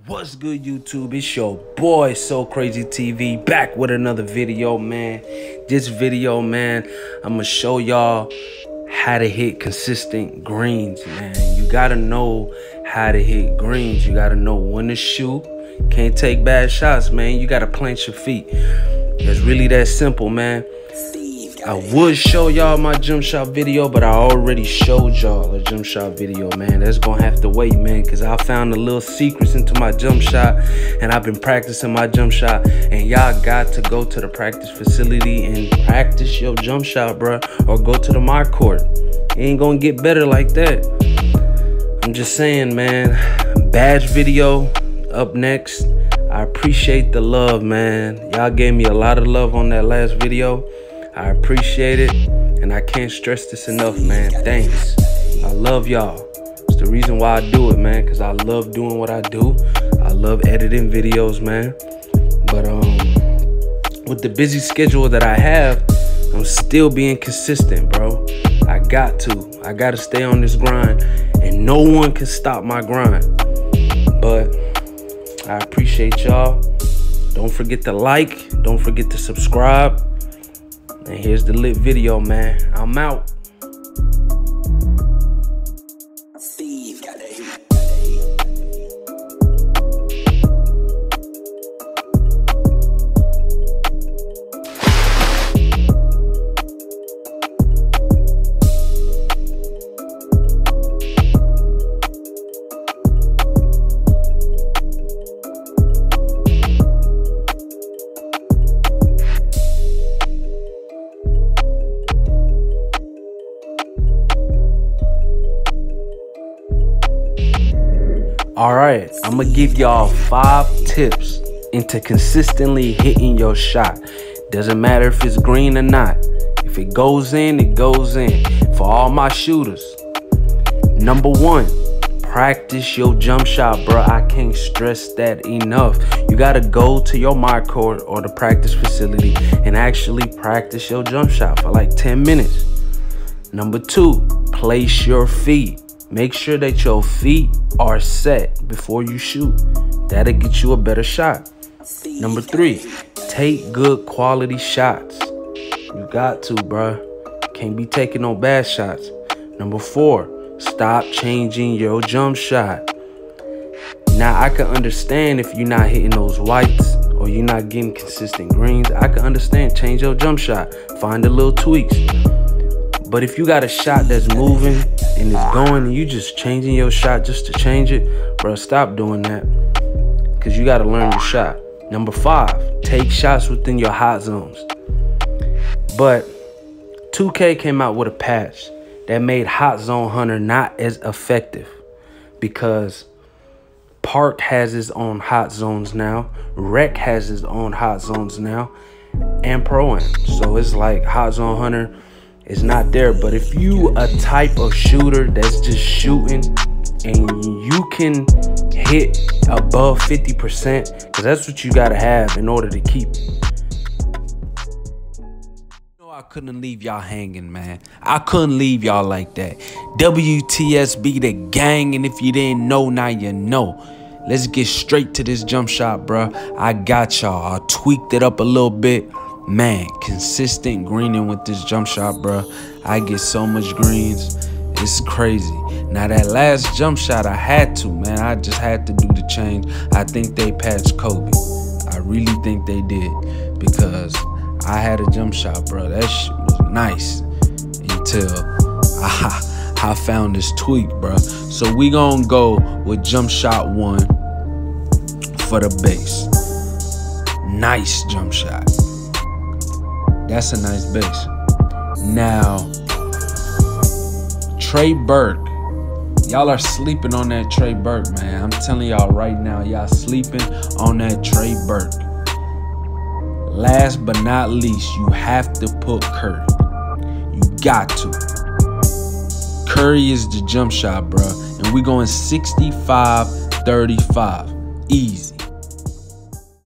What's good, YouTube? It's your boy So Crazy TV back with another video, man. This video, man, I'm gonna show y'all how to hit consistent greens, man. You gotta know how to hit greens. You gotta know when to shoot. Can't take bad shots, man. You gotta plant your feet. It's really that simple, man. I would show y'all my jump shot video, but I already showed y'all a jump shot video, man. That's gonna have to wait, man, because I found the little secrets into my jump shot, and I've been practicing my jump shot. And y'all got to go to the practice facility and practice your jump shot, bruh, or go to the my court. It ain't gonna get better like that. I'm just saying, man. Badge video up next. I appreciate the love, man. Y'all gave me a lot of love on that last video. I appreciate it, and I can't stress this enough, man. Thanks. I love y'all. It's the reason why I do it, man, because I love doing what I do. I love editing videos, man. But with the busy schedule that I have, I'm still being consistent, bro. I got to stay on this grind, and no one can stop my grind. But I appreciate y'all. Don't forget to like. Don't forget to subscribe. And here's the lit video, man. I'm out. All right, I'm gonna give y'all 5 tips into consistently hitting your shot. Doesn't matter if it's green or not. If it goes in, it goes in. For all my shooters, number 1, practice your jump shot, bro. I can't stress that enough. You gotta go to your my court or the practice facility and actually practice your jump shot for like 10 minutes. Number 2, place your feet. Make sure that your feet are set before you shoot. That'll get you a better shot. Number 3, take good quality shots. You got to, bruh. Can't be taking no bad shots. Number 4, stop changing your jump shot. Now, I can understand if you're not hitting those whites or you're not getting consistent greens. I can understand. Change your jump shot. Find the little tweaks. But if you got a shot that's moving and it's going and you just changing your shot just to change it, bro, stop doing that, because you got to learn your shot. Number 5, take shots within your hot zones. But 2K came out with a patch that made Hot Zone Hunter not as effective, because Park has his own hot zones now, Rec has his own hot zones now, and Pro-Am. So it's like Hot Zone Hunter is not there. But if you a type of shooter that's just shooting and you can hit above 50%, because that's what you gotta have in order to keep. I couldn't leave y'all hanging, man. I couldn't leave y'all like that. WTSB the gang, and if you didn't know, now you know. Let's get straight to this jump shot, bruh. I got y'all. I tweaked it up a little bit. Man, consistent greening with this jump shot, bro. I get so much greens. It's crazy. Now, that last jump shot, I had to, man. I just had to do the change. I think they patched Kobe. I really think they did, because I had a jump shot, bro. That shit was nice until I found this tweak, bro. So we gonna go with jump shot 1 for the base. Nice jump shot. That's a nice base. Now, Trey Burke. Y'all are sleeping on that Trey Burke, man. I'm telling y'all right now, y'all sleeping on that Trey Burke. Last but not least, you have to put Curry. You got to. Curry is the jump shot, bro. And we going 65-35. Easy.